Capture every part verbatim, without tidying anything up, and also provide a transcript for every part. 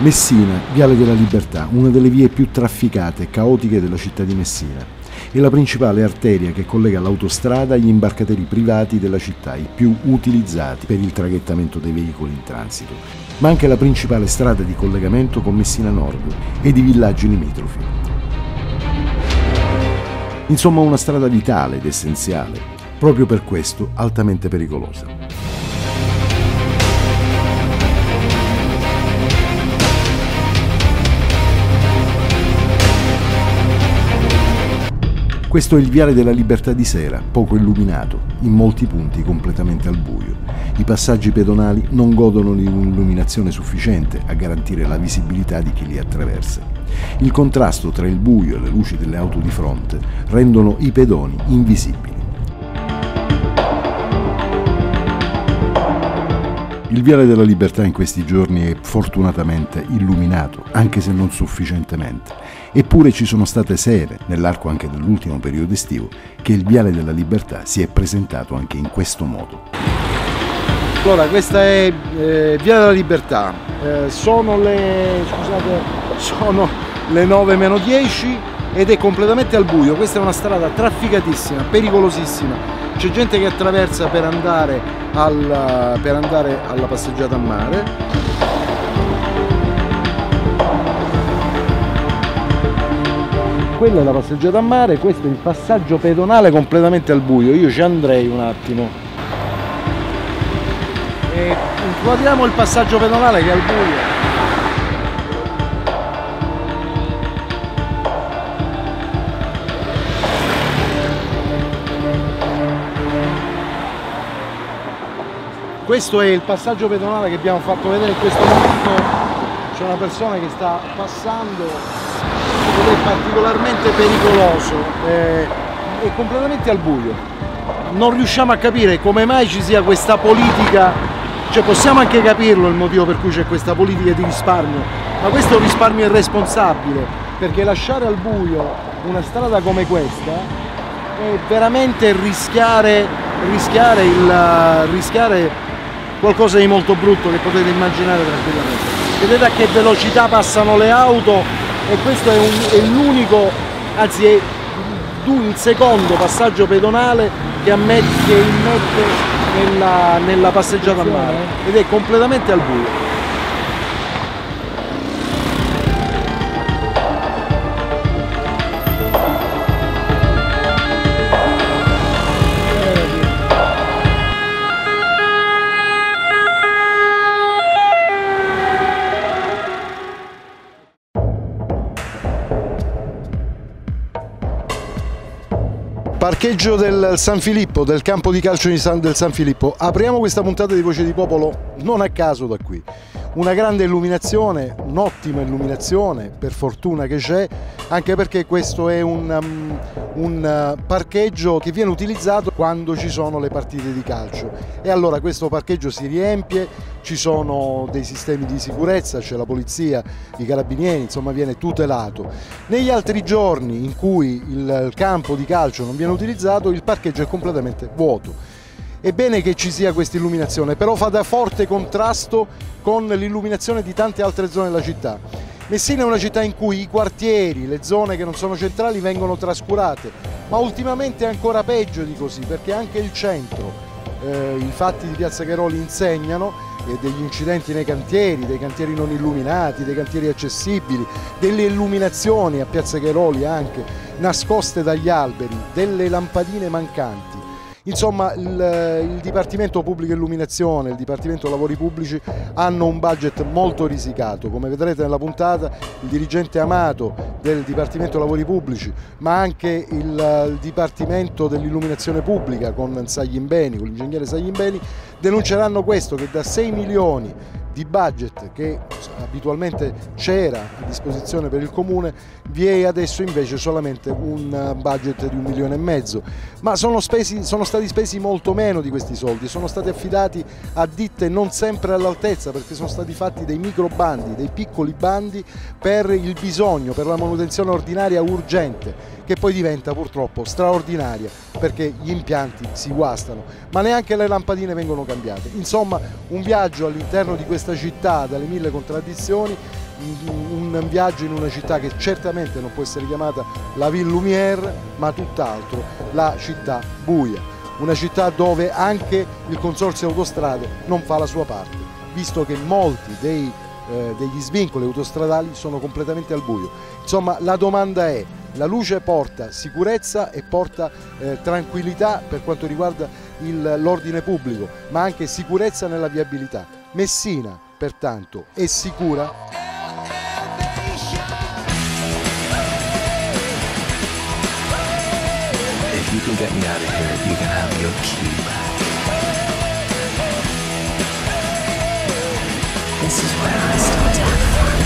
Messina, Viale della Libertà, una delle vie più trafficate e caotiche della città di Messina. È la principale arteria che collega l'autostrada agli imbarcateri privati della città, i più utilizzati per il traghettamento dei veicoli in transito, ma anche la principale strada di collegamento con Messina Nord ed i villaggi limitrofi. Insomma, una strada vitale ed essenziale, proprio per questo altamente pericolosa. Questo è il Viale della Libertà di sera, poco illuminato, in molti punti completamente al buio. I passaggi pedonali non godono di un'illuminazione sufficiente a garantire la visibilità di chi li attraversa. Il contrasto tra il buio e le luci delle auto di fronte rendono i pedoni invisibili. Il Viale della Libertà in questi giorni è fortunatamente illuminato, anche se non sufficientemente. Eppure ci sono state sere, nell'arco anche dell'ultimo periodo estivo, che il Viale della Libertà si è presentato anche in questo modo. Allora, questa è eh, Viale della Libertà, eh, sono le, scusate, sono le nove meno dieci ed è completamente al buio. Questa è una strada trafficatissima, pericolosissima. C'è gente che attraversa per andare, al, per andare alla passeggiata a mare. Quella è la passeggiata a mare, questo è il passaggio pedonale completamente al buio. Io ci andrei un attimo. E inquadriamo il passaggio pedonale che è al buio. Questo è il passaggio pedonale che abbiamo fatto vedere in questo momento. C'è una persona che sta passando ed è particolarmente pericoloso, eh, è completamente al buio. Non riusciamo a capire come mai ci sia questa politica, cioè possiamo anche capirlo il motivo per cui c'è questa politica di risparmio, ma questo è un risparmio irresponsabile, perché lasciare al buio una strada come questa è veramente rischiare, rischiare, il, rischiare qualcosa di molto brutto che potete immaginare tranquillamente. Vedete a che velocità passano le auto e questo è, è l'unico, anzi è il secondo passaggio pedonale che, ammette, che immette nella, nella passeggiata a mare ed è completamente al buio. Parcheggio del San Filippo, del campo di calcio di San, del San Filippo. Apriamo questa puntata di Voce di Popolo non a caso da qui. Una grande illuminazione, un'ottima illuminazione, per fortuna che c'è, anche perché questo è un, um, un uh, parcheggio che viene utilizzato quando ci sono le partite di calcio. E allora questo parcheggio si riempie, ci sono dei sistemi di sicurezza, c'è la polizia, i carabinieri, insomma viene tutelato. Negli altri giorni in cui il, il campo di calcio non viene utilizzato, il parcheggio è completamente vuoto. È bene che ci sia questa illuminazione, però fa da forte contrasto con l'illuminazione di tante altre zone della città. Messina è una città in cui i quartieri, le zone che non sono centrali vengono trascurate, ma ultimamente è ancora peggio di così, perché anche il centro, eh, i fatti di Piazza Cheroli insegnano, e degli incidenti nei cantieri, dei cantieri non illuminati, dei cantieri accessibili, delle illuminazioni a Piazza Cheroli anche nascoste dagli alberi, delle lampadine mancanti. Insomma, il, il Dipartimento Pubblica Illuminazione, il Dipartimento Lavori Pubblici hanno un budget molto risicato. Come vedrete nella puntata, il dirigente Amato del Dipartimento Lavori Pubblici, ma anche il, il Dipartimento dell'Illuminazione Pubblica con Saglimbeni, con l'ingegnere Saglimbeni, denunceranno questo, che da sei milioni di budget che abitualmente c'era a disposizione per il comune vi è adesso invece solamente un budget di un milione e mezzo, ma sono, spesi, sono stati spesi molto meno di questi soldi, sono stati affidati a ditte non sempre all'altezza, perché sono stati fatti dei micro bandi, dei piccoli bandi per il bisogno, per la manutenzione ordinaria urgente, che poi diventa purtroppo straordinaria perché gli impianti si guastano, ma neanche le lampadine vengono cambiate. Insomma, un viaggio all'interno di questa città dalle mille contraddizioni un viaggio in una città che certamente non può essere chiamata la Ville Lumière, ma tutt'altro, la città buia, una città dove anche il Consorzio Autostrade non fa la sua parte, visto che molti dei, eh, degli svincoli autostradali sono completamente al buio. Insomma, la domanda è: la luce porta sicurezza e porta eh, tranquillità per quanto riguarda l'ordine pubblico, ma anche sicurezza nella viabilità. Messina, pertanto, è sicura? If you can get me out of here, you can have your key back. This is where I start to have fun.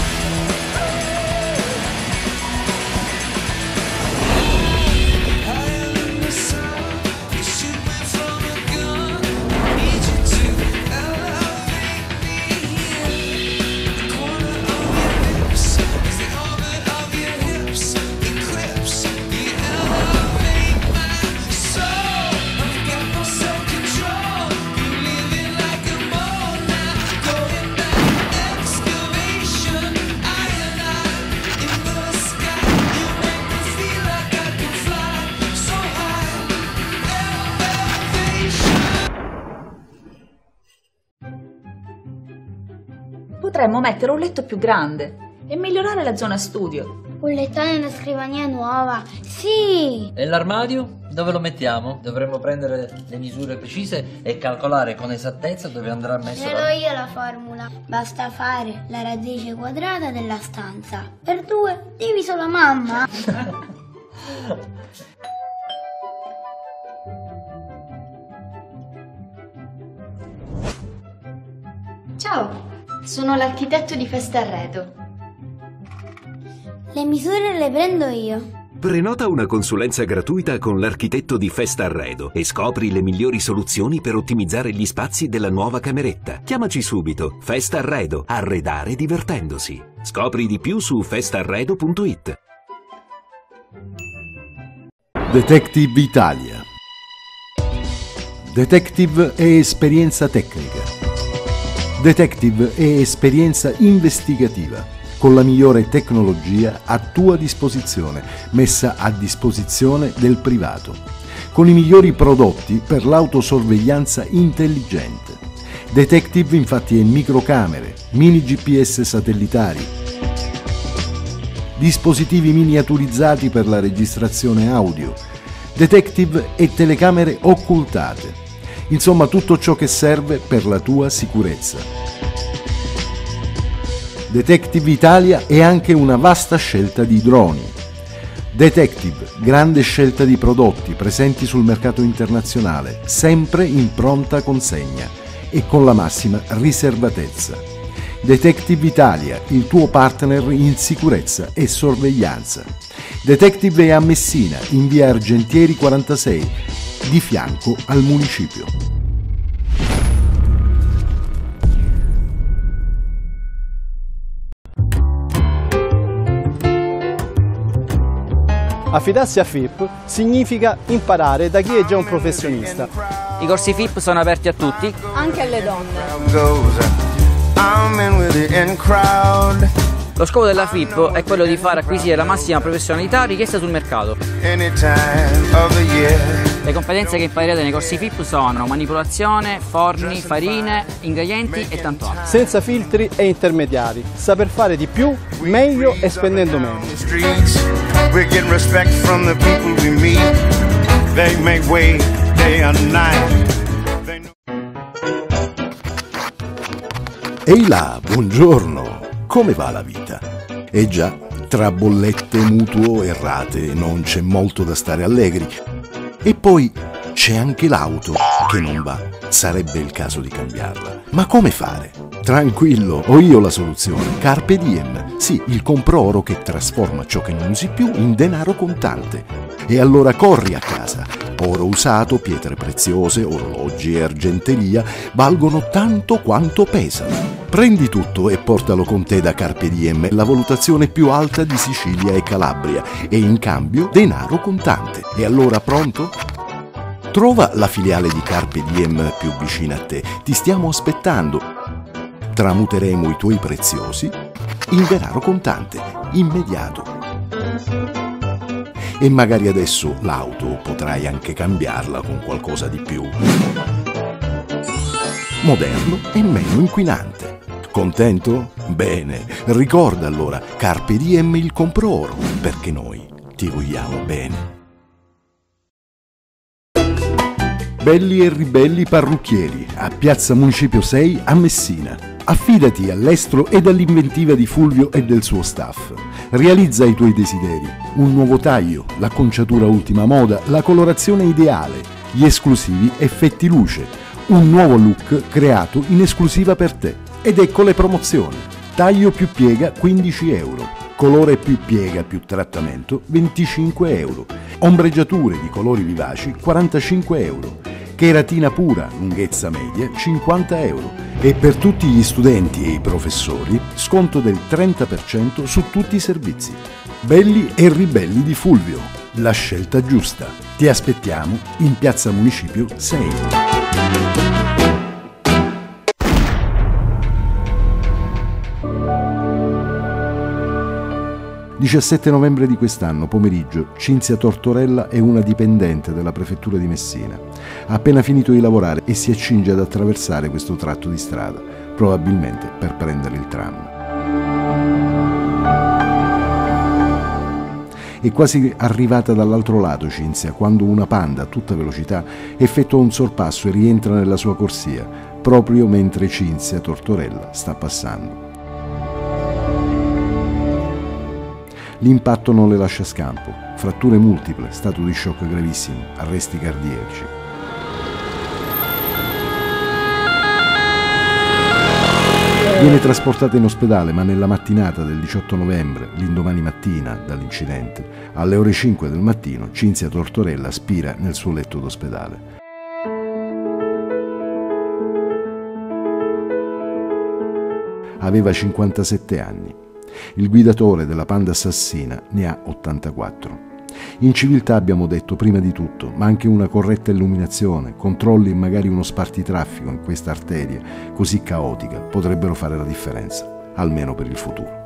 Potremmo mettere un letto più grande e migliorare la zona studio. Un lettone e una scrivania nuova, sì! E l'armadio? Dove lo mettiamo? Dovremmo prendere le misure precise e calcolare con esattezza dove andrà messo. Ce l'ho io la formula. Basta fare la radice quadrata della stanza. Per due diviso la mamma. Ciao! Sono l'architetto di Festa Arredo. Le misure le prendo io. Prenota una consulenza gratuita con l'architetto di Festa Arredo e scopri le migliori soluzioni per ottimizzare gli spazi della nuova cameretta. Chiamaci subito. Festa Arredo. Arredare divertendosi. Scopri di più su festarredo punto it. Detective Italia. Detective è esperienza tecnica. Detective è esperienza investigativa, con la migliore tecnologia a tua disposizione, messa a disposizione del privato, con i migliori prodotti per l'autosorveglianza intelligente. Detective infatti è microcamere, mini G P S satellitari, dispositivi miniaturizzati per la registrazione audio, Detective e telecamere occultate. Insomma, tutto ciò che serve per la tua sicurezza. Detective Italia è anche una vasta scelta di droni. Detective, grande scelta di prodotti presenti sul mercato internazionale, sempre in pronta consegna e con la massima riservatezza. Detective Italia, il tuo partner in sicurezza e sorveglianza. Detective è a Messina, in via Argentieri quarantasei, di fianco al municipio. Affidarsi a F I P significa imparare da chi è già un professionista. I corsi F I P sono aperti a tutti, Anche alle donne. Lo scopo della F I P è quello di far acquisire la massima professionalità richiesta sul mercato. Le competenze che imparerete nei corsi F I P sono manipolazione, forni, farine, ingredienti e tanto altro. Senza filtri e intermediari, saper fare di più, meglio e spendendo meno. Ehi là, buongiorno! Come va la vita? Eh già, tra bollette, mutuo e rate non c'è molto da stare allegri. E poi c'è anche l'auto che non va. Sarebbe il caso di cambiarla. Ma come fare? Tranquillo, ho io la soluzione. Carpe Diem. Sì, il compro oro che trasforma ciò che non usi più in denaro contante. E allora corri a casa. Oro usato, pietre preziose, orologi e argenteria valgono tanto quanto pesano. Prendi tutto e portalo con te da Carpe Diem, la valutazione più alta di Sicilia e Calabria, e in cambio denaro contante. E allora pronto? Trova la filiale di Carpe Diem più vicina a te. Ti stiamo aspettando. Tramuteremo i tuoi preziosi in denaro contante, immediato. E magari adesso l'auto potrai anche cambiarla con qualcosa di più moderno e meno inquinante. Contento? Bene, ricorda allora, carpe diem il compro oro, perché noi ti vogliamo bene. Belli e ribelli parrucchieri, a Piazza Municipio sei a Messina. Affidati all'estro e all'inventiva di Fulvio e del suo staff. Realizza i tuoi desideri. Un nuovo taglio, l'acconciatura ultima moda, la colorazione ideale, gli esclusivi effetti luce. Un nuovo look creato in esclusiva per te. Ed ecco le promozioni. Taglio più piega quindici euro. Colore più piega più trattamento venticinque euro. Ombreggiature di colori vivaci quarantacinque euro. Cheratina pura, lunghezza media, cinquanta euro. E per tutti gli studenti e i professori, sconto del trenta per cento su tutti i servizi. Belli e ribelli di Fulvio, la scelta giusta. Ti aspettiamo in Piazza Municipio sei. diciassette novembre di quest'anno, pomeriggio, Cinzia Tortorella è una dipendente della prefettura di Messina. Ha appena finito di lavorare e si accinge ad attraversare questo tratto di strada, probabilmente per prendere il tram. È quasi arrivata dall'altro lato Cinzia quando una Panda a tutta velocità effettua un sorpasso e rientra nella sua corsia, proprio mentre Cinzia Tortorella sta passando. L'impatto non le lascia scampo, fratture multiple, stato di shock gravissimo, arresti cardiaci. Viene trasportata in ospedale, ma nella mattinata del diciotto novembre, l'indomani mattina dall'incidente, alle ore cinque del mattino, Cinzia Tortorella spira nel suo letto d'ospedale. Aveva cinquantasette anni. Il guidatore della Panda assassina ne ha ottantaquattro. In civiltà abbiamo detto prima di tutto, ma anche una corretta illuminazione, controlli e magari uno spartitraffico in questa arteria così caotica potrebbero fare la differenza, almeno per il futuro.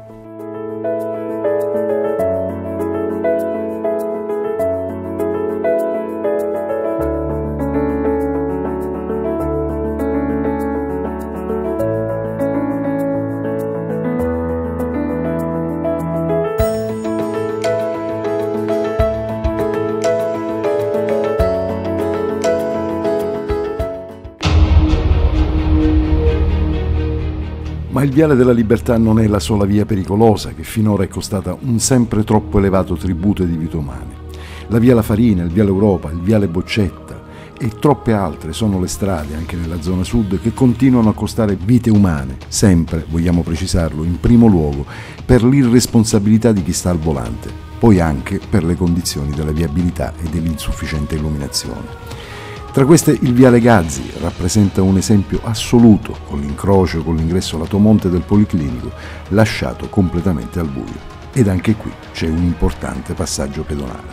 Ma il Viale della Libertà non è la sola via pericolosa che finora è costata un sempre troppo elevato tributo di vite umane. La Via La Farina, il Viale Europa, il Viale Boccetta e troppe altre sono le strade, anche nella zona sud, che continuano a costare vite umane, sempre, vogliamo precisarlo, in primo luogo per l'irresponsabilità di chi sta al volante, poi anche per le condizioni della viabilità e dell'insufficiente illuminazione. Tra queste il Viale Gazzi rappresenta un esempio assoluto, con l'incrocio con l'ingresso Latomonte del Policlinico, lasciato completamente al buio. Ed anche qui c'è un importante passaggio pedonale.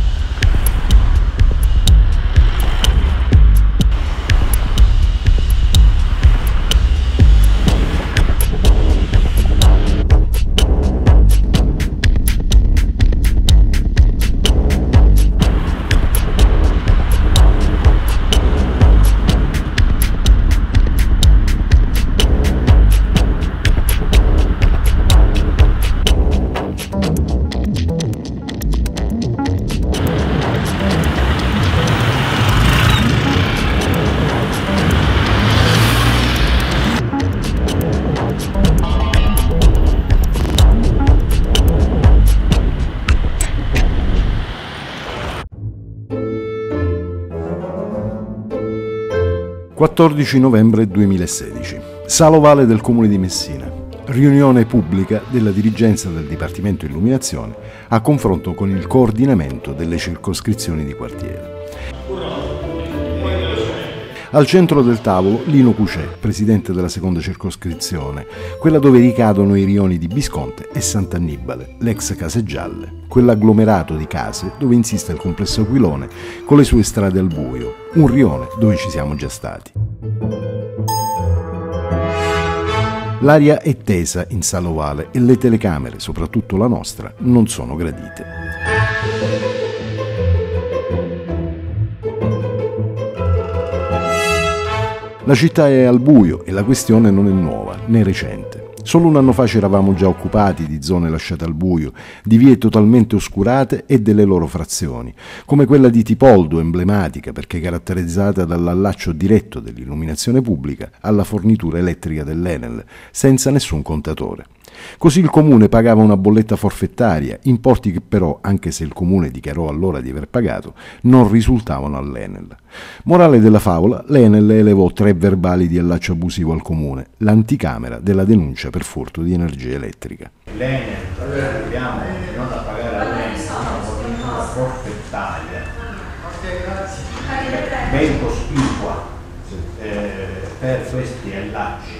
quattordici novembre duemilasedici. Sala Ovale del Comune di Messina. Riunione pubblica della dirigenza del Dipartimento Illuminazione a confronto con il coordinamento delle circoscrizioni di quartiere. Al centro del tavolo Lino Cucè, presidente della seconda circoscrizione, quella dove ricadono i rioni di Bisconte e Sant'Annibale, l'ex Case Gialle, quell'agglomerato di case dove insiste il complesso Aquilone con le sue strade al buio, un rione dove ci siamo già stati. L'aria è tesa in sala ovale e le telecamere, soprattutto la nostra, non sono gradite. La città è al buio e la questione non è nuova né recente. Solo un anno fa ci eravamo già occupati di zone lasciate al buio, di vie totalmente oscurate e delle loro frazioni, come quella di Tipoldo, emblematica perché caratterizzata dall'allaccio diretto dell'illuminazione pubblica alla fornitura elettrica dell'Enel, senza nessun contatore. Così il comune pagava una bolletta forfettaria, importi che però, anche se il comune dichiarò allora di aver pagato, non risultavano all'Enel. Morale della favola, l'Enel elevò tre verbali di allaccio abusivo al comune, l'anticamera della denuncia per furto di energia elettrica. L'Enel abbiamo continuato a pagare all'Enel una fornitura forfettaria ben cospicua eh, per questi allacci.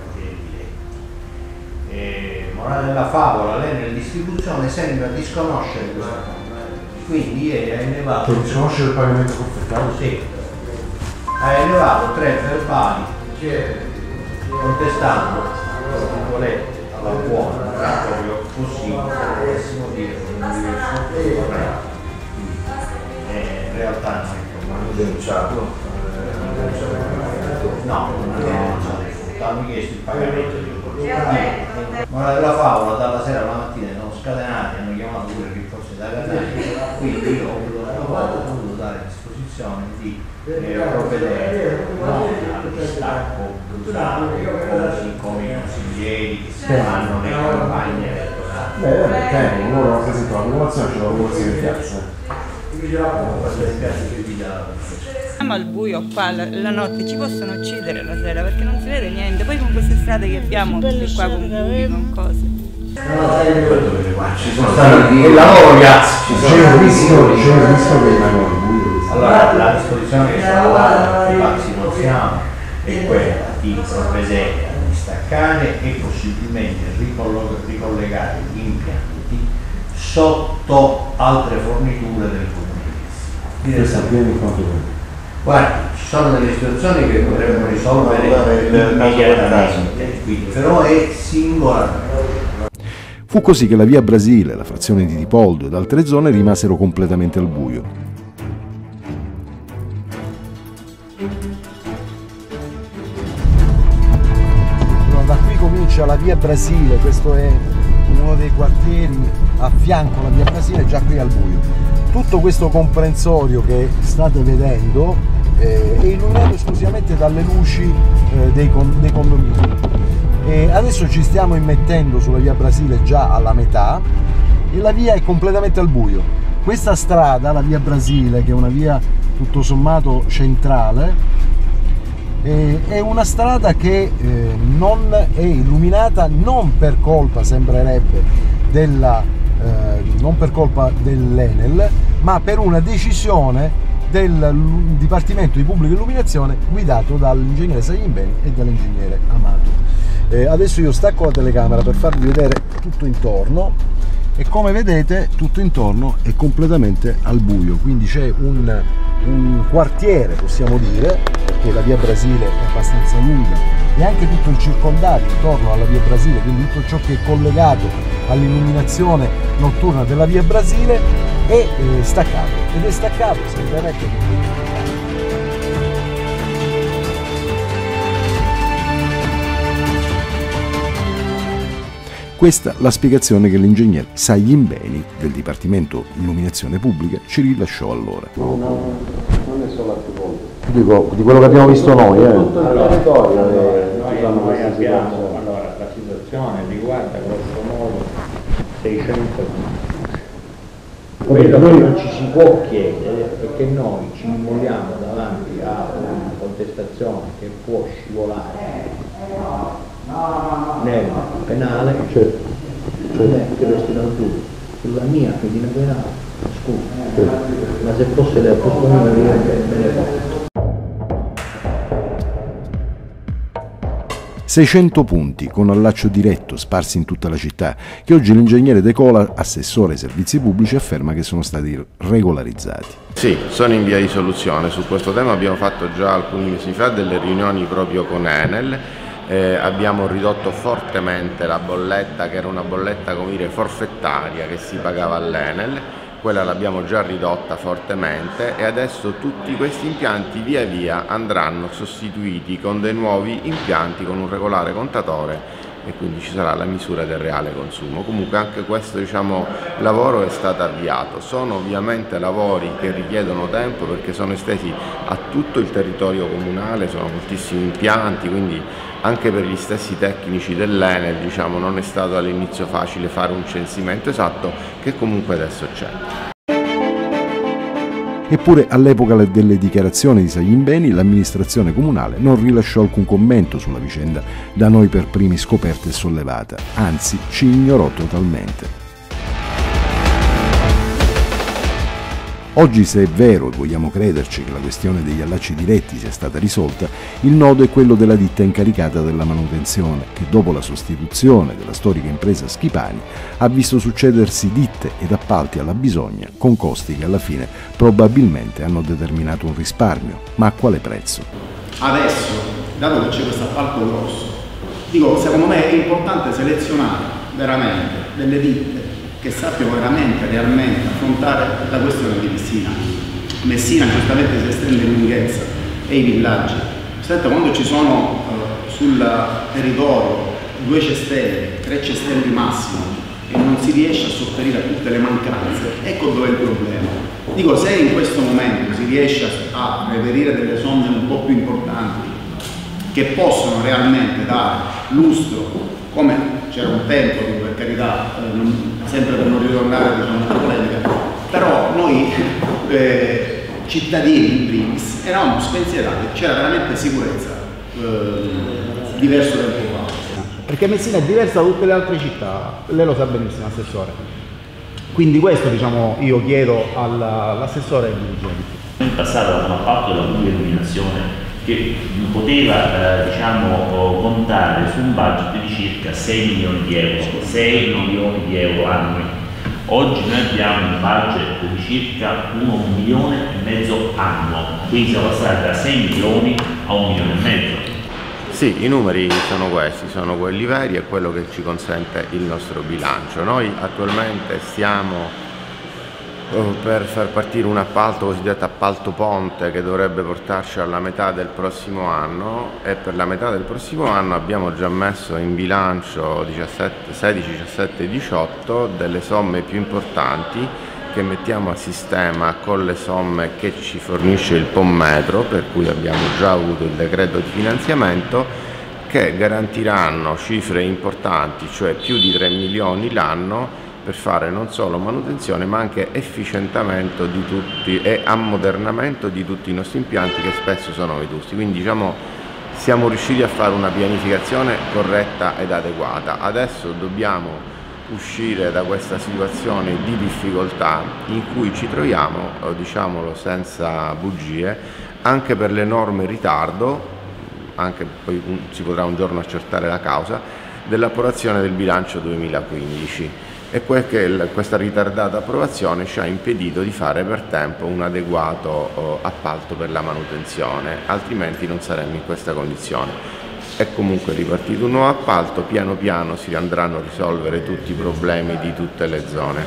E, morale della favola, l'Enel distribuzione sembra disconoscere questa cosa, quindi ieri ha elevato disconoscere il pagamento forfettario? Sì, ha elevato tre verbali contestando la buona, non è proprio possibile, potessimo dire un diverso corretto. In realtà non è denunciato, no, non è denunciato, hanno chiesto il pagamento di un morale della favola, dalla sera alla mattina sono scatenati, hanno chiamato pure il rinforzo da Catania, quindi io ho voluto dare a disposizione di eh, provvedere non al distacco brutale, così come i consiglieri che si fanno nelle campagne elettorali. Beh, perché loro hanno presentato la popolazione, c'è la popolazione in piazza. Siamo al buio qua la, la notte, ci possono uccidere la sera perché non si vede niente, poi con queste strade che abbiamo tutte qua con buchi, con cose. Ci sono stati il lavoro ragazzi, c'è un rischio, c'è un rischio che rimangono al buio. Allora la disposizione che stiamo dando, infatti non siamo, è quella di provvedere a distaccare e possibilmente ricollegare gli impianti sotto altre forniture del comune. Questo avviene in quanto tempo? Guardi, ci sono delle situazioni che potremmo risolvere immediatamente, però è singolarmente. Fu così che la via Brasile, la frazione di Tipoldo ed altre zone rimasero completamente al buio. Da qui comincia la via Brasile, questo è uno dei quartieri a fianco alla via Brasile, già qui al buio. Tutto questo comprensorio che state vedendo eh, è illuminato esclusivamente dalle luci eh, dei, con, dei condomini. E adesso ci stiamo immettendo sulla via Brasile già alla metà e la via è completamente al buio. Questa strada, la via Brasile, che è una via tutto sommato centrale, eh, è una strada che eh, non è illuminata non per colpa, sembrerebbe, della Eh, non per colpa dell'Enel, ma per una decisione del Dipartimento di Pubblica Illuminazione guidato dall'ingegnere Saglimbeni e dall'ingegnere Amato. Eh, adesso io stacco la telecamera per farvi vedere tutto intorno e come vedete tutto intorno è completamente al buio, quindi c'è un, un quartiere, possiamo dire, perché la via Brasile è abbastanza lunga e anche tutto il circondario intorno alla via Brasile, quindi tutto ciò che è collegato all'illuminazione notturna della via Brasile è eh, staccato ed è staccato, sembrerebbe. Questa la spiegazione che l'ingegnere Saglimbeni del Dipartimento Illuminazione Pubblica ci rilasciò allora. No, no, non è solo a Tipoldo. Dico, di quello che abbiamo visto noi, eh. Tutto il territorio, eh, noi, noi abbiamo, allora, la situazione riguarda grosso modo seicento punti. Quello che non ci si può chiedere è che noi ci immoliamo davanti a una contestazione che può scivolare nel penale, certo, certo. Che resti tu sulla mia fedina penale, scusa, certo. Ma se fosse la postura me ne porto. seicento punti con allaccio diretto sparsi in tutta la città, che oggi l'ingegnere De Cola, assessore ai servizi pubblici, afferma che sono stati regolarizzati. Sì, sono in via di soluzione. Su questo tema abbiamo fatto già alcuni mesi fa delle riunioni proprio con Enel eh, abbiamo ridotto fortemente la bolletta, che era una bolletta, come dire, forfettaria che si pagava all'Enel. Quella l'abbiamo già ridotta fortemente e adesso tutti questi impianti via via andranno sostituiti con dei nuovi impianti con un regolare contatore e quindi ci sarà la misura del reale consumo. Comunque anche questo, diciamo, lavoro è stato avviato. Sono ovviamente lavori che richiedono tempo perché sono estesi a tutto il territorio comunale, sono moltissimi impianti, quindi anche per gli stessi tecnici dell'Enel, diciamo, non è stato all'inizio facile fare un censimento esatto, che comunque adesso c'è. Eppure all'epoca delle dichiarazioni di Sagin Beni l'amministrazione comunale non rilasciò alcun commento sulla vicenda da noi per primi scoperta e sollevata, anzi ci ignorò totalmente. Oggi, se è vero e vogliamo crederci che la questione degli allacci diretti sia stata risolta, il nodo è quello della ditta incaricata della manutenzione, che dopo la sostituzione della storica impresa Schipani ha visto succedersi ditte ed appalti alla bisogna con costi che alla fine probabilmente hanno determinato un risparmio, ma a quale prezzo? Adesso, dato che c'è questo appalto grosso, dico, secondo me è importante selezionare veramente delle ditte che sappiano veramente, realmente affrontare la questione di Messina. Messina giustamente si estende in lunghezza e i villaggi. Senta, quando ci sono eh, sul territorio due cestelli, tre cestelli massimo e non si riesce a sopperire a tutte le mancanze, ecco dove è il problema. Dico, se in questo momento si riesce a, a reperire delle somme un po' più importanti che possono realmente dare lustro, come c'era un tempo, per carità, eh, non, sempre per non ritornare, diciamo, alla polemica, però noi eh, cittadini in primis eravamo spensierati, c'era veramente sicurezza, eh, diverso tempo fa. Perché Messina è diversa da tutte le altre città, lei lo sa benissimo, assessore. Quindi questo, diciamo, io chiedo all'assessore e ai dirigenti. In passato avevamo fatto la pubblica illuminazione che poteva eh, diciamo, contare su un budget di circa sei milioni di euro, sei milioni di euro annui. Oggi noi abbiamo un budget di circa un milione e mezzo annuo, quindi siamo passati da sei milioni a un milione e mezzo. Sì, i numeri sono questi, sono quelli veri e quello che ci consente il nostro bilancio. Noi attualmente stiamo per far partire un appalto cosiddetto appalto ponte che dovrebbe portarci alla metà del prossimo anno e per la metà del prossimo anno abbiamo già messo in bilancio sedici, diciassette, diciotto delle somme più importanti che mettiamo a sistema con le somme che ci fornisce il Pommetro, per cui abbiamo già avuto il decreto di finanziamento, che garantiranno cifre importanti, cioè più di tre milioni l'anno, per fare non solo manutenzione ma anche efficientamento di tutti e ammodernamento di tutti i nostri impianti che spesso sono vetusti. Quindi diciamo siamo riusciti a fare una pianificazione corretta ed adeguata. Adesso dobbiamo uscire da questa situazione di difficoltà in cui ci troviamo, diciamolo senza bugie, anche per l'enorme ritardo, anche poi si potrà un giorno accertare la causa, dell'approvazione del bilancio duemilaquindici. E questa ritardata approvazione ci ha impedito di fare per tempo un adeguato appalto per la manutenzione, altrimenti non saremmo in questa condizione. È comunque ripartito un nuovo appalto, piano piano si andranno a risolvere tutti i problemi di tutte le zone.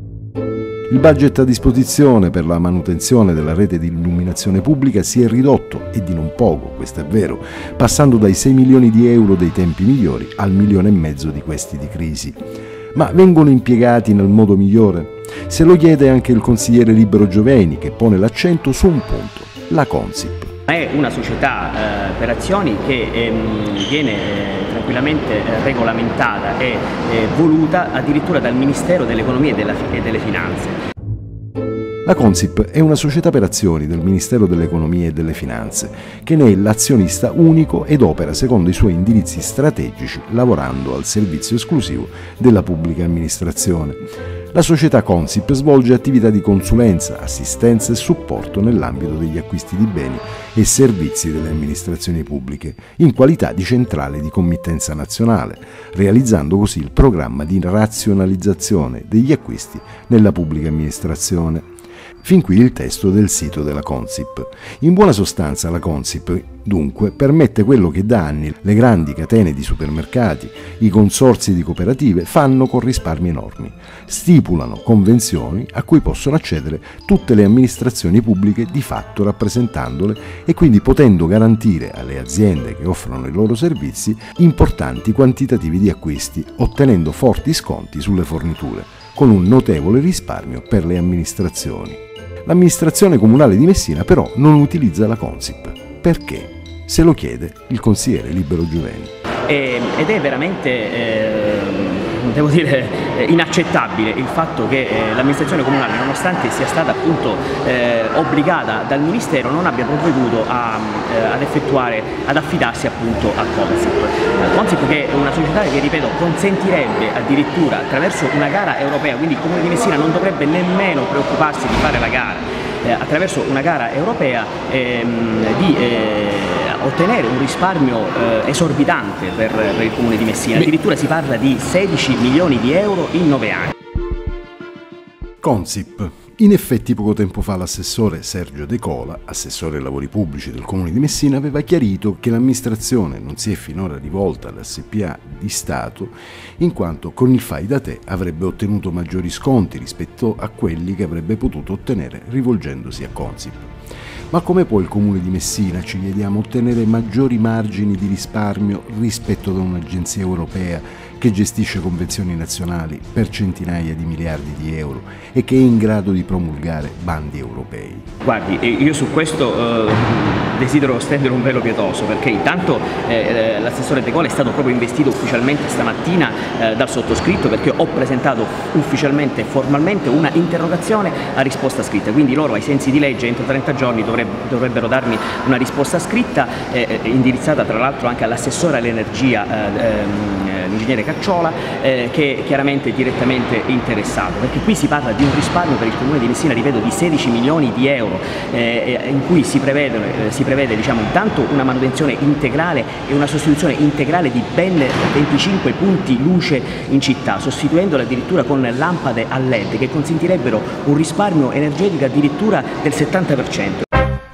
Il budget a disposizione per la manutenzione della rete di illuminazione pubblica si è ridotto, e di non poco, questo è vero, passando dai sei milioni di euro dei tempi migliori al milione e mezzo di questi di crisi. Ma vengono impiegati nel modo migliore? Se lo chiede anche il consigliere Libero Gioveni, che pone l'accento su un punto: la Consip. È una società eh, per azioni che ehm, viene eh, tranquillamente eh, regolamentata e eh, voluta addirittura dal Ministero dell'Economia e, della, e delle Finanze. La Consip è una società per azioni del Ministero dell'Economia e delle Finanze, che ne è l'azionista unico ed opera secondo i suoi indirizzi strategici, lavorando al servizio esclusivo della pubblica amministrazione. La società Consip svolge attività di consulenza, assistenza e supporto nell'ambito degli acquisti di beni e servizi delle amministrazioni pubbliche, in qualità di centrale di committenza nazionale, realizzando così il programma di razionalizzazione degli acquisti nella pubblica amministrazione. Fin qui il testo del sito della Consip. In buona sostanza la Consip, dunque, permette quello che da anni le grandi catene di supermercati, i consorzi di cooperative fanno con risparmi enormi. Stipulano convenzioni a cui possono accedere tutte le amministrazioni pubbliche di fatto rappresentandole e quindi potendo garantire alle aziende che offrono i loro servizi importanti quantitativi di acquisti, ottenendo forti sconti sulle forniture, con un notevole risparmio per le amministrazioni. L'amministrazione comunale di Messina però non utilizza la Consip. Perché? Se lo chiede il consigliere Libero Giuveni. E, ed è veramente, eh, devo dire, eh, inaccettabile il fatto che eh, l'amministrazione comunale, nonostante sia stata appunto eh, obbligata dal Ministero, non abbia provveduto a, eh, ad effettuare, ad affidarsi appunto a Consip. Consip che è una società che, ripeto, consentirebbe addirittura attraverso una gara europea, quindi il Comune di Messina non dovrebbe nemmeno preoccuparsi di fare la gara, eh, attraverso una gara europea ehm, di eh, ottenere un risparmio eh, esorbitante per, per il Comune di Messina. Addirittura si parla di sedici milioni di euro in nove anni. Consip. In effetti poco tempo fa l'assessore Sergio De Cola, assessore ai lavori pubblici del Comune di Messina, aveva chiarito che l'amministrazione non si è finora rivolta all'S P A di Stato in quanto con il fai da te avrebbe ottenuto maggiori sconti rispetto a quelli che avrebbe potuto ottenere rivolgendosi a Consip. Ma come può il Comune di Messina, ci chiediamo, ottenere maggiori margini di risparmio rispetto ad un'agenzia europea che gestisce convenzioni nazionali per centinaia di miliardi di euro e che è in grado di promulgare bandi europei? Guardi, io su questo eh, desidero stendere un velo pietoso, perché intanto eh, l'assessore De Cola è stato proprio investito ufficialmente stamattina eh, dal sottoscritto, perché ho presentato ufficialmente e formalmente una interrogazione a risposta scritta, quindi loro ai sensi di legge entro trenta giorni dovrebbero, dovrebbero darmi una risposta scritta eh, indirizzata tra l'altro anche all'assessore all'energia, eh, ehm, l'ingegnere Cacciola, eh, che è chiaramente direttamente interessato, perché qui si parla di un risparmio per il Comune di Messina, ripeto, di sedici milioni di euro, eh, in cui si prevede, eh, si prevede diciamo, intanto una manutenzione integrale e una sostituzione integrale di ben venticinque punti luce in città, sostituendola addirittura con lampade a L E D che consentirebbero un risparmio energetico addirittura del settanta per cento.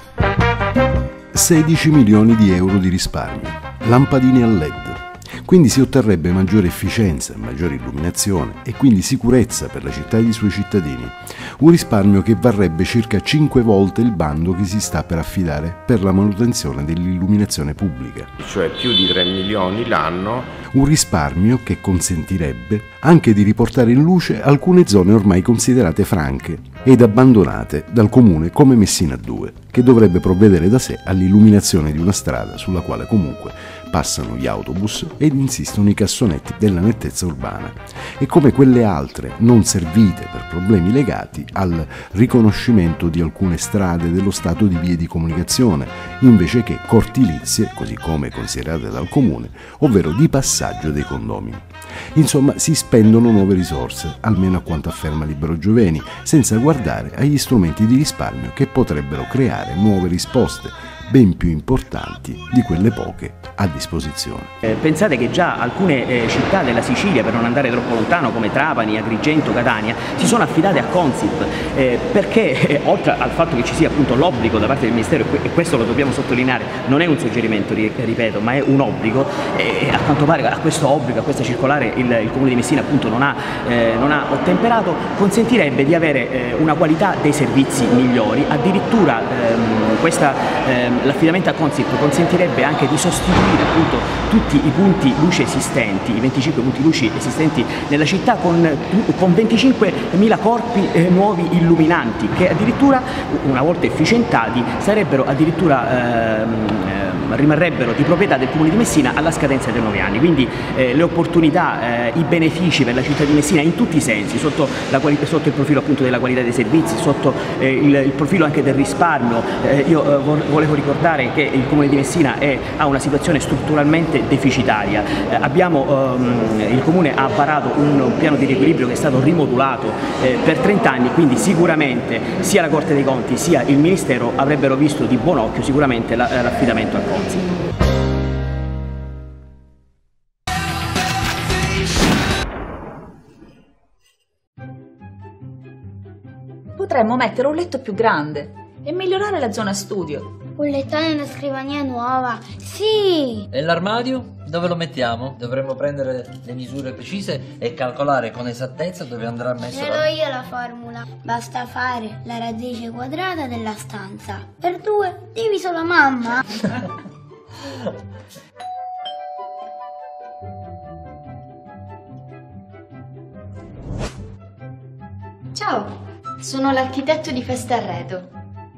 sedici milioni di euro di risparmio, lampadine a L E D. Quindi si otterrebbe maggiore efficienza, maggiore illuminazione e quindi sicurezza per la città e i suoi cittadini. Un risparmio che varrebbe circa cinque volte il bando che si sta per affidare per la manutenzione dell'illuminazione pubblica. Cioè più di tre milioni l'anno. Un risparmio che consentirebbe anche di riportare in luce alcune zone ormai considerate franche ed abbandonate dal comune come Messina due, che dovrebbe provvedere da sé all'illuminazione di una strada sulla quale comunque passano gli autobus ed insistono i cassonetti della nettezza urbana, e come quelle altre non servite per problemi legati al riconoscimento di alcune strade dello stato di vie di comunicazione, invece che cortilizie, così come considerate dal comune, ovvero di passaggio dei condomini. Insomma, si spendono nuove risorse, almeno a quanto afferma Libero Giuveni, senza guardare agli strumenti di risparmio che potrebbero creare nuove risposte, ben più importanti di quelle poche a disposizione. Eh, pensate che già alcune eh, città della Sicilia, per non andare troppo lontano, come Trapani, Agrigento, Catania, si sono affidate a Consip eh, perché eh, oltre al fatto che ci sia appunto l'obbligo da parte del Ministero, e questo lo dobbiamo sottolineare, non è un suggerimento, ripeto, ma è un obbligo, e a quanto pare a questo obbligo, a questa circolare il, il Comune di Messina appunto non ha, eh, non ha ottemperato, consentirebbe di avere eh, una qualità dei servizi migliori, addirittura ehm, questa ehm, l'affidamento a Consip consentirebbe anche di sostituire appunto tutti i punti luce esistenti, i venticinque punti luce esistenti nella città con, con venticinquemila corpi eh, nuovi illuminanti che addirittura, una volta efficientati, sarebbero addirittura ehm, rimarrebbero di proprietà del Comune di Messina alla scadenza dei nove anni. Quindi eh, le opportunità, eh, i benefici per la città di Messina in tutti i sensi, sotto, la sotto il profilo appunto della qualità dei servizi, sotto eh, il, il profilo anche del risparmio. Eh, io eh, volevo ricordare che il Comune di Messina è, ha una situazione strutturalmente deficitaria. Eh, abbiamo, ehm, il Comune ha varato un, un piano di riequilibrio che è stato rimodulato eh, per trenta anni, quindi sicuramente sia la Corte dei Conti sia il Ministero avrebbero visto di buon occhio sicuramente la, l'affidamento al Consip. Potremmo mettere un letto più grande e migliorare la zona studio. Un lettone e una scrivania nuova, sì! E l'armadio? Dove lo mettiamo? Dovremmo prendere le misure precise e calcolare con esattezza dove andrà messo. Ce l'ho io la formula. Basta fare la radice quadrata della stanza. Per due diviso la mamma. Ciao, sono l'architetto di Festa Arredo.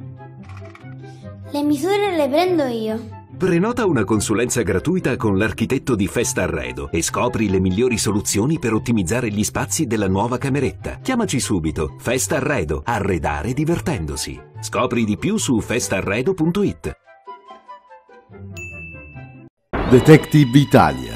Le misure le prendo io. Prenota una consulenza gratuita con l'architetto di Festa Arredo e scopri le migliori soluzioni per ottimizzare gli spazi della nuova cameretta. Chiamaci subito. Festa Arredo. Arredare divertendosi. Scopri di più su festarredo punto it. Detective Italia.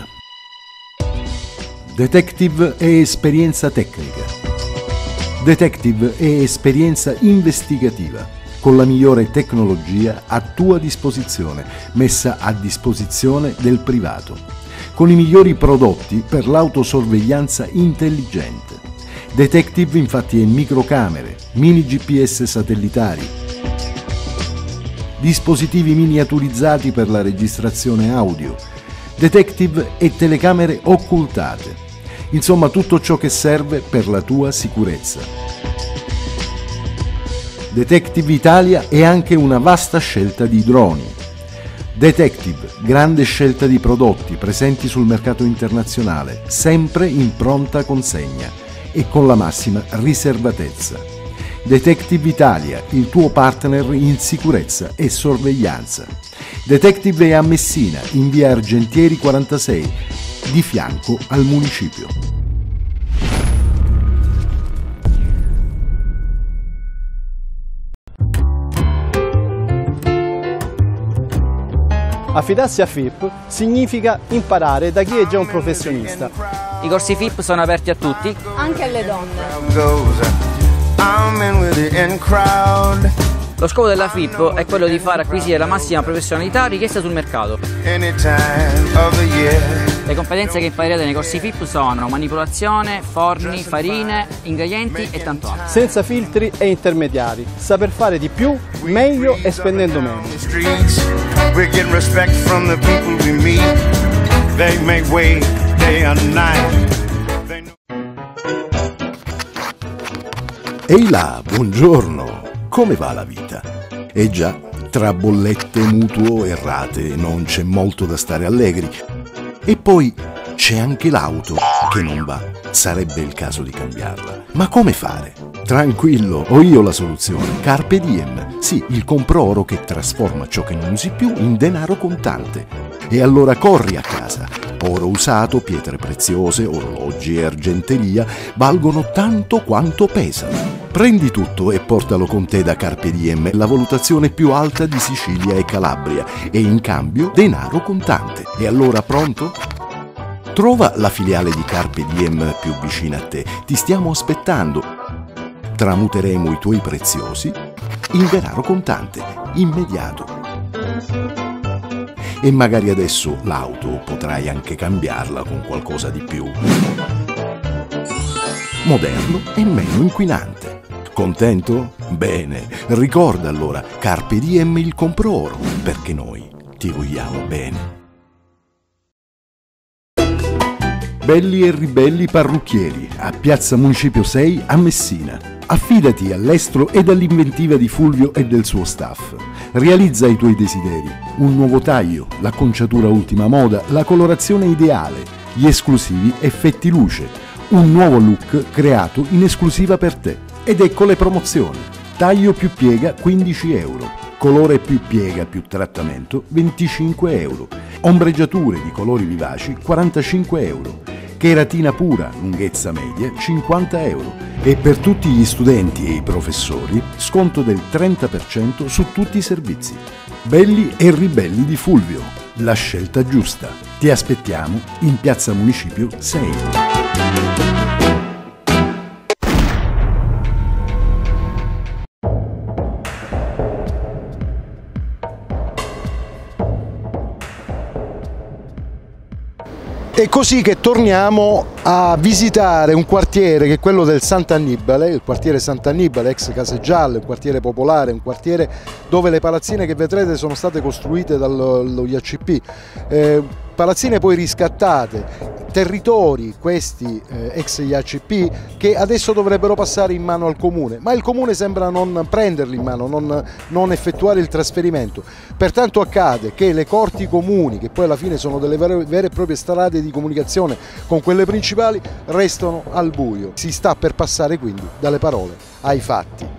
Detective è esperienza tecnica. Detective è esperienza investigativa, con la migliore tecnologia a tua disposizione, messa a disposizione del privato, con i migliori prodotti per l'autosorveglianza intelligente. Detective infatti è microcamere, mini G P S satellitari, dispositivi miniaturizzati per la registrazione audio, Detective e telecamere occultate. Insomma, tutto ciò che serve per la tua sicurezza. Detective Italia è anche una vasta scelta di droni. Detective, grande scelta di prodotti presenti sul mercato internazionale, sempre in pronta consegna e con la massima riservatezza. Detective Italia, il tuo partner in sicurezza e sorveglianza. Detective è a Messina, in via Argentieri quarantasei, di fianco al municipio. Affidarsi a F I P significa imparare da chi è già un professionista. I corsi F I P sono aperti a tutti, anche alle donne. Lo scopo della F I P è quello di far acquisire la massima professionalità richiesta sul mercato. Le competenze che imparerete nei corsi F I P sono manipolazione, forni, farine, ingredienti e tanto altro. Senza filtri e intermediari, saper fare di più, meglio e spendendo meno. We're getting respect from the people we meet. They make way day and night. Ehi là, buongiorno! Come va la vita? Eh già, tra bollette, mutuo e rate non c'è molto da stare allegri. E poi c'è anche l'auto che non va. Sarebbe il caso di cambiarla. Ma come fare? Tranquillo, ho io la soluzione. Carpe diem. Sì, il compro-oro che trasforma ciò che non usi più in denaro contante. E allora corri a casa. Oro usato, pietre preziose, orologi e argenteria valgono tanto quanto pesano. Prendi tutto e portalo con te da Carpe Diem, la valutazione più alta di Sicilia e Calabria, e in cambio denaro contante. E allora pronto? Trova la filiale di Carpe Diem più vicina a te. Ti stiamo aspettando. Tramuteremo i tuoi preziosi in denaro contante, immediato. E magari adesso l'auto potrai anche cambiarla con qualcosa di più moderno e meno inquinante. Contento? Bene, ricorda allora, Carpe Diem il compro-oro, perché noi ti vogliamo bene. Belli e ribelli parrucchieri, a Piazza Municipio sei a Messina. Affidati all'estro e all'inventiva di Fulvio e del suo staff. Realizza i tuoi desideri. Un nuovo taglio, l'acconciatura ultima moda, la colorazione ideale, gli esclusivi effetti luce. Un nuovo look creato in esclusiva per te. Ed ecco le promozioni. Taglio più piega quindici euro. Colore più piega più trattamento venticinque euro. Ombreggiature di colori vivaci quarantacinque euro. Cheratina pura, lunghezza media, cinquanta euro. E per tutti gli studenti e i professori, sconto del trenta per cento su tutti i servizi. Belli e ribelli di Fulvio, la scelta giusta. Ti aspettiamo in Piazza Municipio sei. È così che torniamo a visitare un quartiere che è quello del Sant'Annibale, il quartiere Sant'Annibale, ex Case Gialle, un quartiere popolare, un quartiere dove le palazzine che vedrete sono state costruite dallo I A C P, eh, palazzine poi riscattate, territori questi eh, ex I A C P che adesso dovrebbero passare in mano al comune, ma il comune sembra non prenderli in mano, non, non effettuare il trasferimento. Pertanto accade che le corti comuni, che poi alla fine sono delle vere, vere e proprie strade di comunicazione con quelle principali, restano al buio. Si sta per passare quindi dalle parole ai fatti.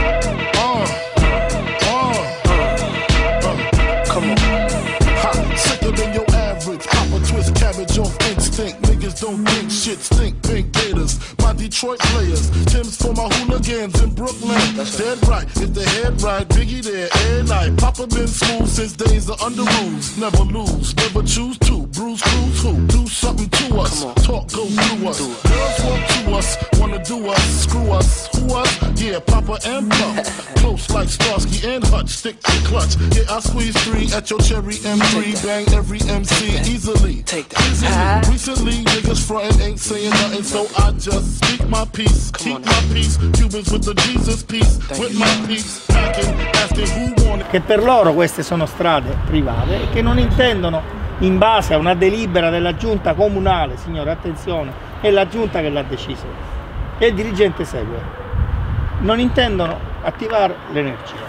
Off instinct, niggas don't think shit stink. Pink Gators, my Detroit players. Tim's for my hooligans in Brooklyn. That's dead right, if the head right, Biggie there, air night. Papa been school since days of under rules. Never lose, never choose to. Bruise, cruise, who? Do something to us. Talk, go through us. Girls want to us, wanna do us. Screw us, who us? Yeah, Papa and Pump. Close like Starsky and Hutch, stick to clutch. Yeah, I squeeze three at your cherry M three. Bang every M C easily. Take that. Easily. Recently, niggas frontin' ain't saying nothing, so I just speak my peace. Keep my peace. Cubans with the Jesus peace. With my peace. Packing, asking who want it. Che per loro queste sono strade private e che non intendono, in base a una delibera della giunta comunale, signore, attenzione, è la giunta che l'ha deciso e il dirigente segue, non intendono attivare l'energia.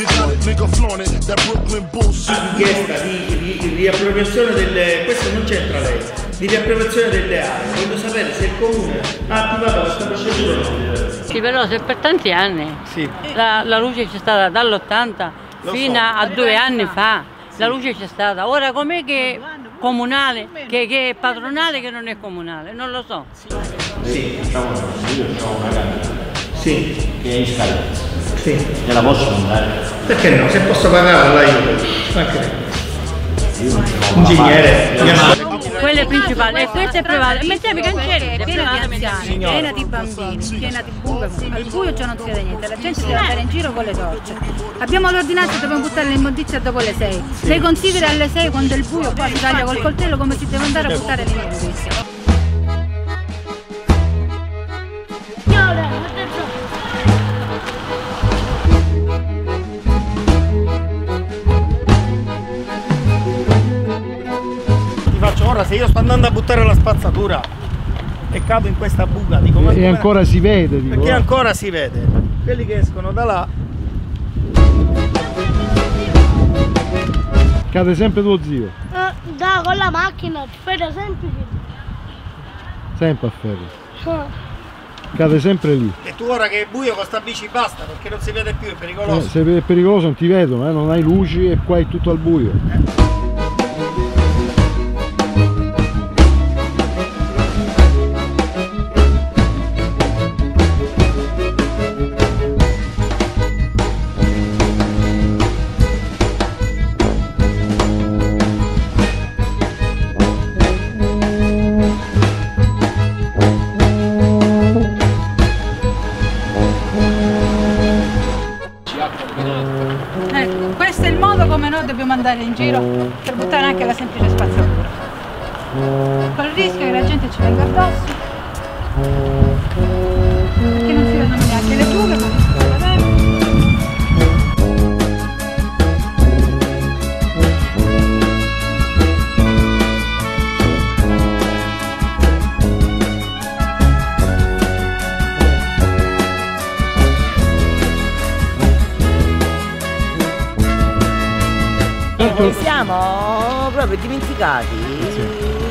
Richiesta di, di, di riappropriazione delle, questo non c'entra lei, di riappropriazione delle aree. Voglio sapere se il comune ha attivato questa procedura o no. Sì, però se per tanti anni sì. la, la luce c'è stata dall'ottanta fino so. a due anni fa, sì. La luce c'è stata. Ora com'è che comunale, che, che è patronale, che non è comunale? Non lo so. Sì, diciamo, io ho una casa sì. che è in scadenza. Sì. E la posso mandare? Perché no? Se posso pagare la aiuto. Anche ingegnere. Quello è principale e questo è privato. Mettiamo i cancelli, è piena di anziani, piena di bambini, piena di buche. Al buio già non si vede niente, la gente deve andare in giro con le torce. Abbiamo l'ordinanza, dobbiamo buttare l'immondizia dopo le sei. Sì. Lei considera alle sei quando è il buio qua si taglia col coltello come si deve andare a buttare l'immondizia. Ora se io sto andando a buttare la spazzatura e cado in questa buca, dico, ma e ancora si vede, dico, perché ancora si vede quelli che escono da là. Cade sempre tuo zio? Eh, da con la macchina, fai da sempre. Sempre a ferro. Cade sempre lì. E tu ora che è buio con sta bici basta, perché non si vede più, è pericoloso. Eh, se è pericoloso non ti vedono, eh? Non hai luci e qua è tutto al buio. Eh. Ecco, questo è il modo come noi dobbiamo andare in giro per buttare anche la semplice spazzatura. Con il rischio che la gente ci venga addosso, perché non si vedono neanche le buche, ma non si vede. Noi siamo proprio dimenticati sì.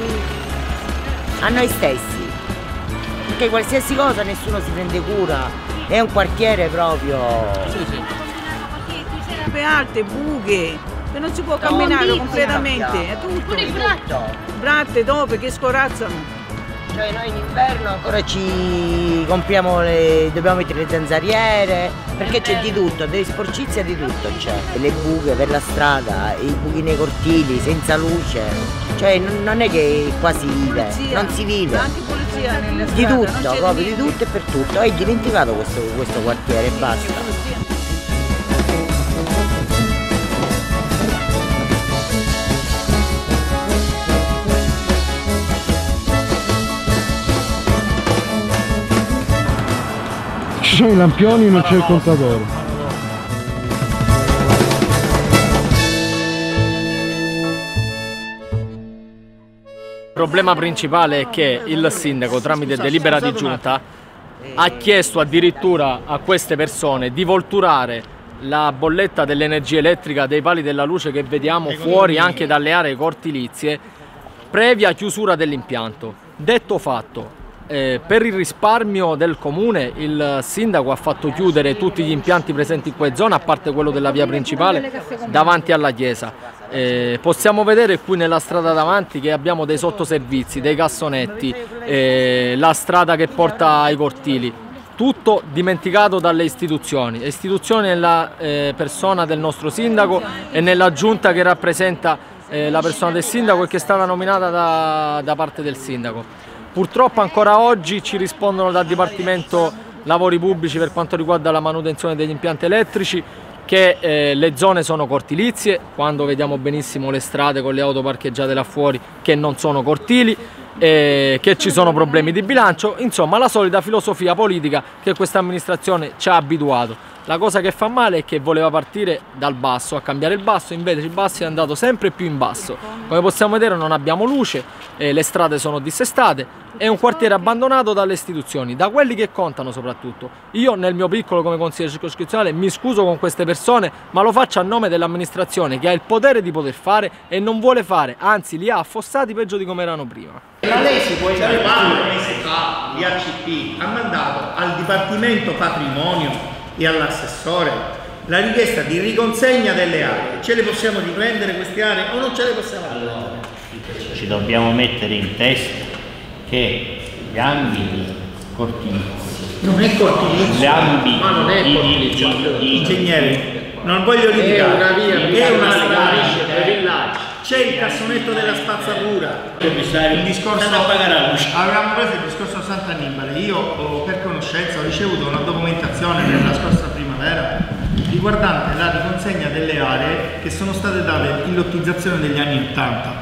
a noi stessi, perché qualsiasi cosa nessuno si prende cura, è un quartiere proprio. Sì, sì. Qui alte, buche, che non si può camminare completamente, è tutto. Bratte, dope che scorazzano. Cioè noi in inverno ancora ci compriamo le, dobbiamo mettere le zanzariere, perché c'è di tutto, delle sporcizie di tutto c'è. Le buche per la strada, i buchi nei cortili, senza luce. Cioè non è che qua si vive, polizia, non si vive. Anche polizia nelle strade, di tutto, proprio di tutto e per tutto. Hai dimenticato questo, questo quartiere e basta. ci sono i lampioni, non c'è il contatore. Il problema principale è che il sindaco, tramite delibera di giunta, ha chiesto addirittura a queste persone di volturare la bolletta dell'energia elettrica dei pali della luce che vediamo fuori anche dalle aree cortilizie, previa chiusura dell'impianto. Detto fatto, eh, per il risparmio del comune il sindaco ha fatto chiudere tutti gli impianti presenti in quella zona, a parte quello della via principale davanti alla chiesa. Eh, possiamo vedere qui nella strada davanti che abbiamo dei sottoservizi, dei cassonetti, eh, la strada che porta ai cortili, tutto dimenticato dalle istituzioni, istituzioni nella eh, persona del nostro sindaco e nella giunta che rappresenta eh, la persona del sindaco e che è stata nominata da, da parte del sindaco. Purtroppo ancora oggi ci rispondono dal Dipartimento Lavori Pubblici per quanto riguarda la manutenzione degli impianti elettrici che eh, le zone sono cortilizie, quando vediamo benissimo le strade con le auto parcheggiate là fuori che non sono cortili, eh, che ci sono problemi di bilancio, insomma la solita filosofia politica che questa amministrazione ci ha abituato. La cosa che fa male è che voleva partire dal basso, a cambiare il basso, invece il basso è andato sempre più in basso. Come possiamo vedere non abbiamo luce, eh, le strade sono dissestate, è un quartiere abbandonato dalle istituzioni, da quelli che contano soprattutto. Io nel mio piccolo come consigliere circoscrizionale mi scuso con queste persone, ma lo faccio a nome dell'amministrazione che ha il potere di poter fare e non vuole fare, anzi li ha affossati peggio di come erano prima. Ma lei si può immaginare quando un mese fa l'I A C P ha mandato al Dipartimento Patrimonio e all'assessore la richiesta di riconsegna delle aree. Ce le possiamo riprendere queste aree o non ce le possiamo riprendere? Allora, ci dobbiamo mettere in testa che gli ambiti cortilizi non è cortilizio, gli ambiti ma non è di, cortilizio, di, di, ingegnere, non voglio litigare, è una via, è una strada, c'è il cassonetto della spazzatura, il discorso da pagare la luce. Avevamo preso il discorso Sant'Annibale, io oh, per conoscenza ho ricevuto una documentazione nella scorsa primavera riguardante la riconsegna delle aree che sono state date in lottizzazione negli anni ottanta.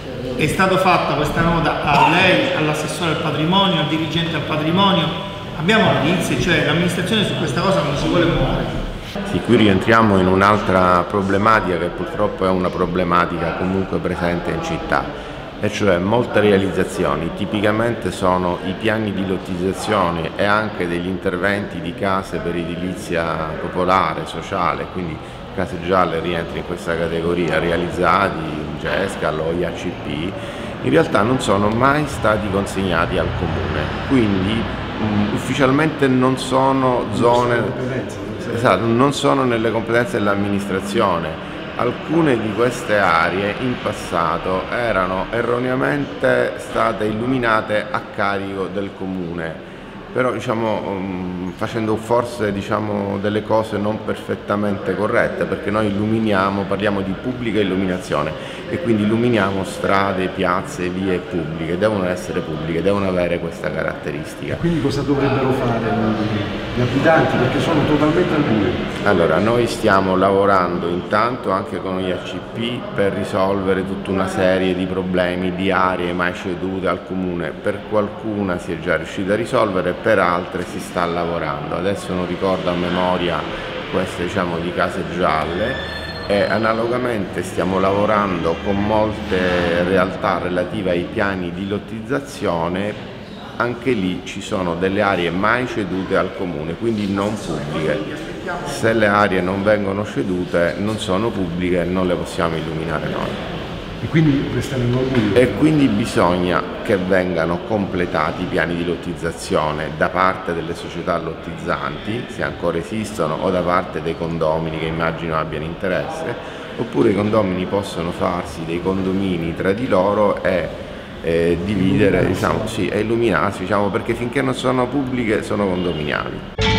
È stata fatta questa nota a lei, all'assessore al patrimonio, al dirigente al patrimonio. Abbiamo notizie, cioè l'amministrazione su questa cosa non si vuole muovere. Sì, qui rientriamo in un'altra problematica che purtroppo è una problematica comunque presente in città, e cioè molte realizzazioni tipicamente sono i piani di lottizzazione e anche degli interventi di case per edilizia popolare, sociale, quindi case gialle rientra in questa categoria, realizzati in Gescal o I A C P, in realtà non sono mai stati consegnati al comune, quindi um, ufficialmente non sono zone, esatto, non sono nelle competenze dell'amministrazione. Alcune di queste aree in passato erano erroneamente state illuminate a carico del comune, però diciamo, um, facendo forse diciamo, delle cose non perfettamente corrette, perché noi illuminiamo, parliamo di pubblica illuminazione e quindi illuminiamo strade, piazze, vie pubbliche, devono essere pubbliche, devono avere questa caratteristica. Quindi cosa dovrebbero fare gli abitanti, perché sono totalmente al buio? Allora, noi stiamo lavorando intanto anche con I A C P per risolvere tutta una serie di problemi di aree mai cedute al comune. Per qualcuna si è già riusciti a risolvere, per altre si sta lavorando. Adesso non ricordo a memoria queste diciamo di case gialle, e analogamente stiamo lavorando con molte realtà relative ai piani di lottizzazione. Anche lì ci sono delle aree mai cedute al comune, quindi non pubbliche. Se le aree non vengono cedute, non sono pubbliche e non le possiamo illuminare noi. E quindi restano in buio. E quindi bisogna che vengano completati i piani di lottizzazione da parte delle società lottizzanti, se ancora esistono, o da parte dei condomini che immagino abbiano interesse, oppure i condomini possono farsi dei condomini tra di loro e eh, dividere, diciamo, sì, e illuminarsi, diciamo, perché finché non sono pubbliche sono condominiali.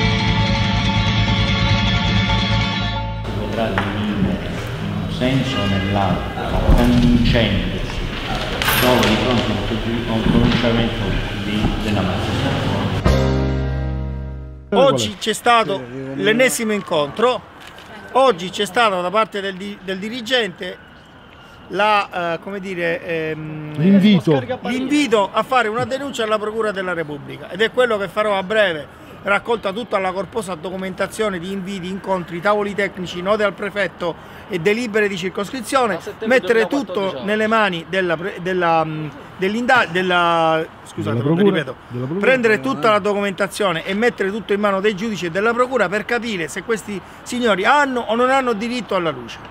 Potrà dividere in un senso o nell'altro, convincendosi solo di fronte a un pronunciamento della magistratura. Oggi c'è stato l'ennesimo incontro, oggi c'è stato da parte del, di, del dirigente la, eh, come dire, ehm, l'invito. l'invito a fare una denuncia alla Procura della Repubblica, ed è quello che farò a breve raccolta tutta la corposa documentazione di inviti, incontri, tavoli tecnici, note al prefetto e delibere di circoscrizione, mettere tutto nelle mani della, della, dell'inda- della, scusate, non ripeto, prendere tutta la documentazione e mettere tutto in mano dei giudici e della procura per capire se questi signori hanno o non hanno diritto alla luce.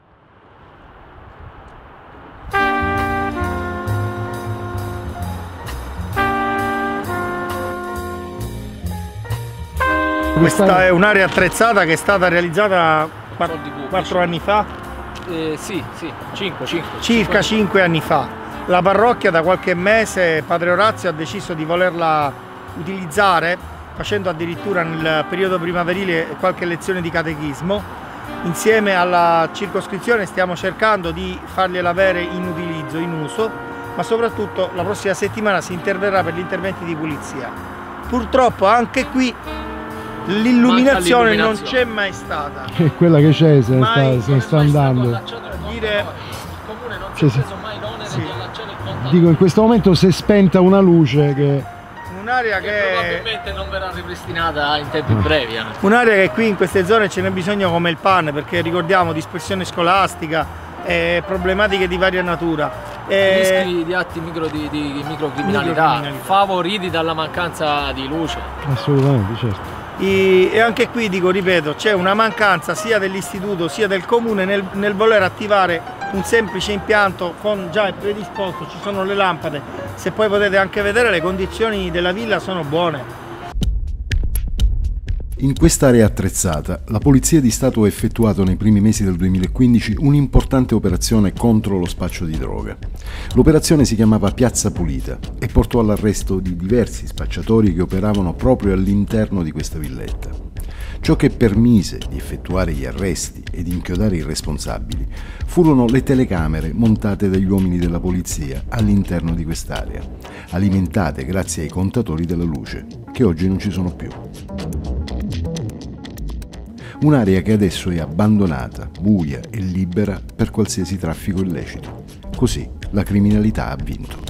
Questa è un'area attrezzata che è stata realizzata quattro anni fa? Eh, sì, sì, cinque, cinque. Circa cinque anni fa. La parrocchia da qualche mese, padre Orazio, ha deciso di volerla utilizzare, facendo addirittura nel periodo primaverile qualche lezione di catechismo. Insieme alla circoscrizione stiamo cercando di fargliela avere in utilizzo, in uso, ma soprattutto la prossima settimana si interverrà per gli interventi di pulizia. Purtroppo anche qui l'illuminazione non c'è mai stata. E quella che c'è se ne sta, se ne sta andando. Dire... Cioè, sì. Sì. Dico, in questo momento si è spenta una luce che... Un'area che, che probabilmente non verrà ripristinata in tempi brevi. Eh. Un'area che qui in queste zone ce n'è bisogno come il pane, perché ricordiamo dispersione scolastica, eh, problematiche di varia natura. Eh, rischi di atti micro, di, di microcriminalità, microcriminalità favoriti dalla mancanza di luce. Assolutamente, certo. E anche qui dico, ripeto, c'è una mancanza sia dell'istituto sia del comune nel, nel voler attivare un semplice impianto con già predisposto, ci sono le lampade, se poi potete anche vedere le condizioni della villa sono buone. In quest'area attrezzata, la Polizia di Stato ha effettuato nei primi mesi del duemilaquindici un'importante operazione contro lo spaccio di droga. L'operazione si chiamava Piazza Pulita e portò all'arresto di diversi spacciatori che operavano proprio all'interno di questa villetta. Ciò che permise di effettuare gli arresti e di inchiodare i responsabili furono le telecamere montate dagli uomini della polizia all'interno di quest'area, alimentate grazie ai contatori della luce, che oggi non ci sono più. Un'area che adesso è abbandonata, buia e libera per qualsiasi traffico illecito. Così la criminalità ha vinto.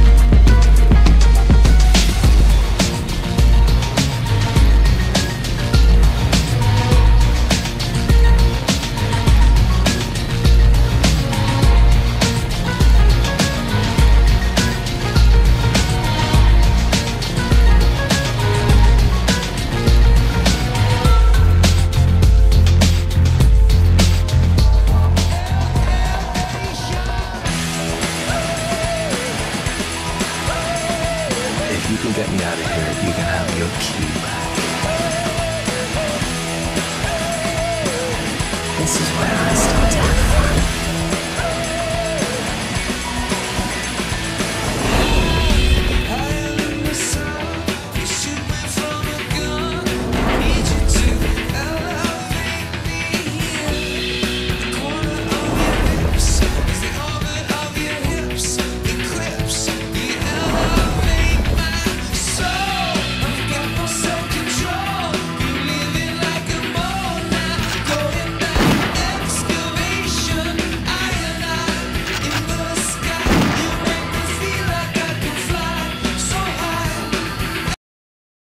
Get me out of here, you can have your key back. This is where I start.